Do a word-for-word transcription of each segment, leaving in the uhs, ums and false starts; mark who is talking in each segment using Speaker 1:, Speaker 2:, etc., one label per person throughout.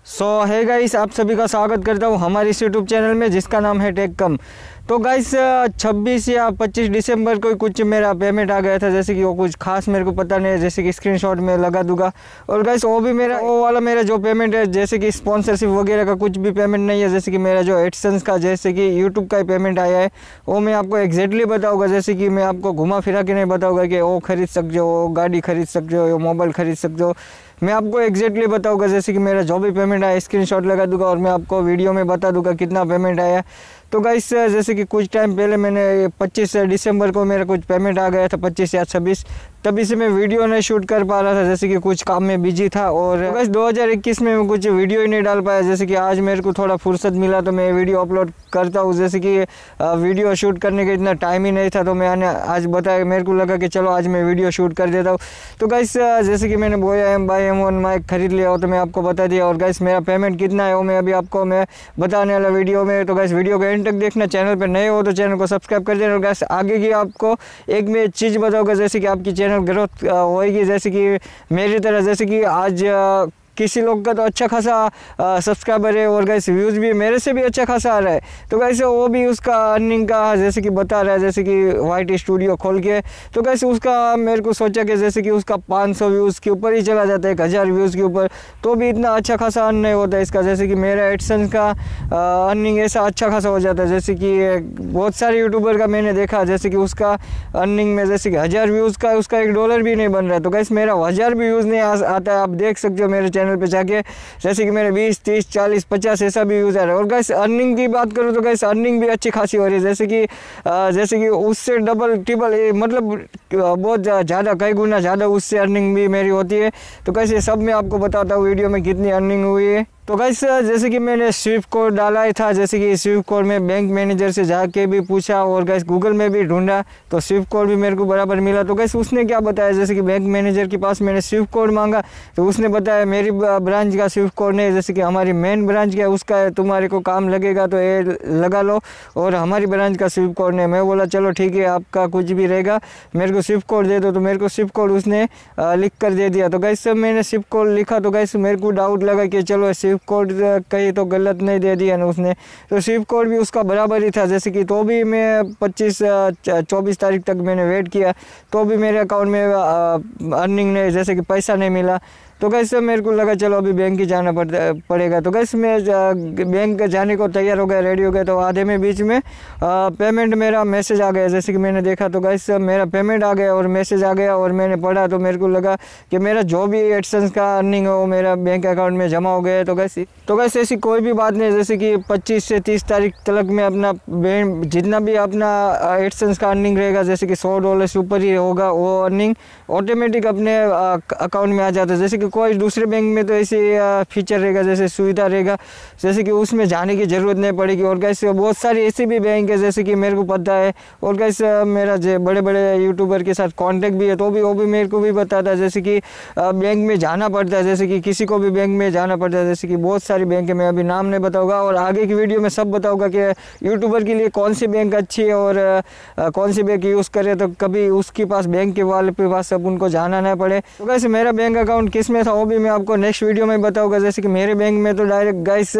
Speaker 1: सो है गाइस, आप सभी का स्वागत करता हूँ हमारे इस यूट्यूब चैनल में जिसका नाम है टेक कम। तो गाइस छब्बीस या पच्चीस दिसंबर को कुछ मेरा पेमेंट आ गया था, जैसे कि वो कुछ खास मेरे को पता नहीं है, जैसे कि स्क्रीनशॉट में लगा दूंगा। और गाइस वो भी मेरा वो वाला मेरा जो पेमेंट है, जैसे कि स्पॉन्सरशिप वगैरह का कुछ भी पेमेंट नहीं है, जैसे कि मेरा जो एडसेंस का जैसे कि यूट्यूब का ही पेमेंट आया है, वो मैं आपको एग्जैक्टली बताऊँगा। जैसे कि मैं आपको घुमा फिरा के नहीं बताऊँगा कि वो खरीद सकते हो, गाड़ी खरीद सकते हो, मोबाइल खरीद सकते हो। मैं आपको एग्जैक्टली बताऊंगा, जैसे कि मेरा जो भी पेमेंट आया स्क्रीनशॉट लगा दूंगा और मैं आपको वीडियो में बता दूंगा कितना पेमेंट आया। तो गाइस जैसे कि कुछ टाइम पहले मैंने पच्चीस दिसंबर को मेरा कुछ पेमेंट आ गया था, पच्चीस या छब्बीस, तभी से मैं वीडियो नहीं शूट कर पा रहा था, जैसे कि कुछ काम में बिजी था। और तो गाइस दो हज़ार इक्कीस में मैं कुछ वीडियो ही नहीं डाल पाया, जैसे कि आज मेरे को थोड़ा फुर्सत मिला तो मैं वीडियो अपलोड करता हूँ। जैसे कि वीडियो शूट करने का इतना टाइम ही नहीं था, तो मैंने आज बताया, मेरे को लगा कि चलो आज मैं वीडियो शूट कर देता हूँ। तो गाइस जैसे कि मैंने बोया M by M one mic खरीद लिया हो, तो मैं आपको बता दिया। और गाइस मेरा पेमेंट कितना है वो मैं अभी आपको मैं बताने वाला वीडियो में। तो गाइस वीडियो को एंड तक देखना, चैनल पर नए हो तो चैनल को सब्सक्राइब कर देना। और गाइस आगे की आपको एक मैं चीज़ बताऊँगा, जैसे कि आपकी चैनल ग्रोथ होएगी, जैसे कि मेरी तरह। जैसे कि आज किसी लोग का तो अच्छा खासा सब्सक्राइबर है और गाइस व्यूज़ भी मेरे से भी अच्छा खासा आ रहा है, तो गाइस वो भी उसका अर्निंग का जैसे कि बता रहा है, जैसे कि वाइट स्टूडियो खोल के। तो गाइस उसका मेरे को सोचा कि जैसे कि उसका पाँच सौ व्यूज़ के ऊपर ही चला जाता है, एक हज़ार व्यूज़ के ऊपर, तो भी इतना अच्छा खासा अर्न नहीं होता है इसका। जैसे कि मेरा एडसेंस का अर्निंग ऐसा अच्छा खासा हो जाता है, जैसे कि बहुत सारे यूट्यूबर का मैंने देखा, जैसे कि उसका अर्निंग में जैसे कि हज़ार व्यूज़ का उसका एक डॉलर भी नहीं बन रहा है। तो गाइस मेरा हज़ार भी व्यूज़ नहीं आता है, आप देख सकते हो मेरे चैनल पे जाके, जैसे कि मेरे बीस तीस चालीस पचास ऐसा भी यूज़ आ रहा है। और गाइस अर्निंग की बात करूँ तो गाइस अर्निंग भी अच्छी खासी हो रही है, जैसे कि जैसे कि उससे डबल ट्रिपल मतलब बहुत ज़्यादा, कई गुना ज़्यादा उससे अर्निंग भी मेरी होती है। तो गाइस ये सब मैं आपको बताता हूँ वीडियो में कितनी अर्निंग हुई है। तो गाइस जैसे कि मैंने स्विफ्ट कोड डाला ही था, जैसे कि स्विफ्ट कोड में बैंक मैनेजर से जाके भी पूछा और गाइस गूगल में भी ढूंढा, तो स्विफ्ट कोड भी मेरे को बराबर मिला। तो गाइस उसने क्या बताया, जैसे कि बैंक मैनेजर के पास मैंने स्विफ्ट कोड मांगा, तो उसने बताया मेरी ब्रांच का स्विफ्ट कोड नहीं, जैसे कि हमारी मेन ब्रांच का उसका है, तुम्हारे को काम लगेगा तो ये लगा लो, और हमारी ब्रांच का स्विफ्ट कोड नहीं। मैं बोला चलो ठीक है, आपका कुछ भी रहेगा, मेरे को स्विफ्ट कोड दे दो। तो मेरे को स्विफ्ट कोड उसने लिख कर दे दिया। तो गाइस मैंने स्विफ्ट कोड लिखा, तो गाइस मेरे को डाउट लगा कि चलो स्विफ्ट कोड कहीं तो गलत नहीं दे दिया ना उसने, तो स्विफ्ट कोड भी उसका बराबर ही था, जैसे कि तो भी मैं पच्चीस चौबीस तारीख तक मैंने वेट किया, तो भी मेरे अकाउंट में अर्निंग नहीं, जैसे कि पैसा नहीं मिला। तो कैसे मेरे को लगा चलो अभी बैंक ही जाना पड़ता पड़ेगा। तो कैसे मैं बैंक जाने को तैयार हो गया, रेडी हो गया, तो आधे में बीच में आ, पेमेंट मेरा मैसेज आ गया, जैसे कि मैंने देखा तो गाइस मेरा पेमेंट आ गया और मैसेज आ गया, और मैंने पढ़ा तो मेरे को लगा कि मेरा जो भी एडसेंस का अर्निंग है वो मेरा बैंक अकाउंट में जमा हो गया। तो कैसे तो कैसे ऐसी कोई भी बात नहीं, जैसे कि पच्चीस से तीस तारीख तक में अपना जितना भी अपना एडसेंस का अर्निंग रहेगा, जैसे कि सौ डॉलर से ऊपर ही होगा, वो अर्निंग ऑटोमेटिक अपने अकाउंट में आ जाता है। जैसे कि कोई दूसरे बैंक में तो ऐसे फीचर रहेगा, जैसे सुविधा रहेगा, जैसे कि उसमें जाने की ज़रूरत नहीं पड़ेगी। और कैसे बहुत सारी ऐसी भी बैंक है, जैसे कि मेरे को पता है, और कैसे मेरा जो बड़े बड़े यूट्यूबर के साथ कांटेक्ट भी है, तो भी वो भी मेरे को भी बताता है, जैसे कि बैंक में जाना पड़ता है, जैसे कि किसी को भी बैंक में जाना पड़ता है, जैसे कि बहुत सारी बैंक है, मैं अभी नाम नहीं बताऊँगा, और आगे की वीडियो में सब बताऊँगा कि यूट्यूबर के लिए कौन सी बैंक अच्छी है और कौन सी बैंक यूज़ करे, तो कभी उसके पास बैंक के वाले के पास सब उनको जाना नहीं पड़े। तो कैसे मेरा बैंक अकाउंट किस में था वो भी मैं आपको नेक्स्ट वीडियो में बताऊंगा। जैसे कि मेरे बैंक में तो डायरेक्ट गाइस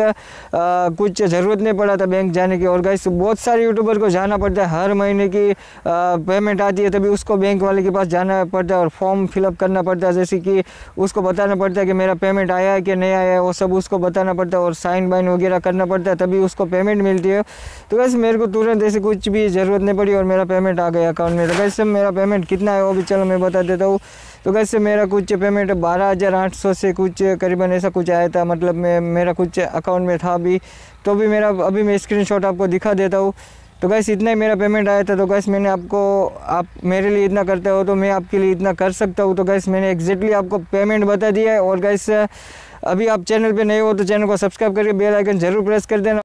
Speaker 1: कुछ ज़रूरत नहीं पड़ा था बैंक जाने की, और गाइस बहुत सारे यूट्यूबर को जाना पड़ता है, हर महीने की आ, पेमेंट आती है तभी उसको बैंक वाले के पास जाना पड़ता है और फॉर्म फिलअप करना पड़ता है, जैसे कि उसको बताना पड़ता है कि मेरा पेमेंट आया है कि नहीं आया है, वो सब उसको बताना पड़ता है, और साइन बाइन वगैरह करना पड़ता है, तभी उसको पेमेंट मिलती है। तो गाइस मेरे को तुरंत ऐसे कुछ भी ज़रूरत नहीं पड़ी और मेरा पेमेंट आ गया अकाउंट में। तो गाइस मेरा पेमेंट कितना है वो भी चलो मैं बता देता हूँ। तो कैसे मेरा कुछ पेमेंट बारह हज़ार आठ सौ से कुछ करीबन ऐसा कुछ आया था, मतलब मैं मेरा कुछ अकाउंट में था अभी, तो भी मेरा अभी मैं स्क्रीनशॉट आपको दिखा देता हूँ। तो गैस इतना ही मेरा पेमेंट आया था। तो गैस मैंने आपको, आप मेरे लिए इतना करते हो तो मैं आपके लिए इतना कर सकता हूँ। तो गैस मैंने एग्जैक्टली आपको पेमेंट बता दिया है। और गैस अभी आप चैनल पे नए हो तो चैनल को सब्सक्राइब करके बेल आइकन ज़रूर प्रेस कर देना।